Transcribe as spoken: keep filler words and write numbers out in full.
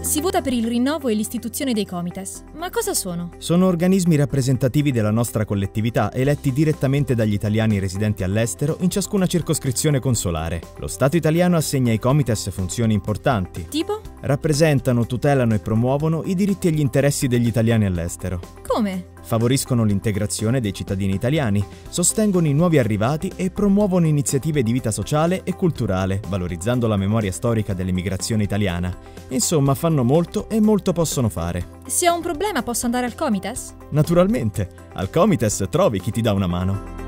Si vota per il rinnovo e l'istituzione dei Comites. Ma cosa sono? Sono organismi rappresentativi della nostra collettività, eletti direttamente dagli italiani residenti all'estero in ciascuna circoscrizione consolare. Lo Stato italiano assegna ai Comites funzioni importanti. Tipo? Rappresentano, tutelano e promuovono i diritti e gli interessi degli italiani all'estero. Come? Favoriscono l'integrazione dei cittadini italiani, sostengono i nuovi arrivati e promuovono iniziative di vita sociale e culturale, valorizzando la memoria storica dell'emigrazione italiana. Insomma, fanno molto e molto possono fare. Se ho un problema posso andare al Comites? Naturalmente, al Comites trovi chi ti dà una mano.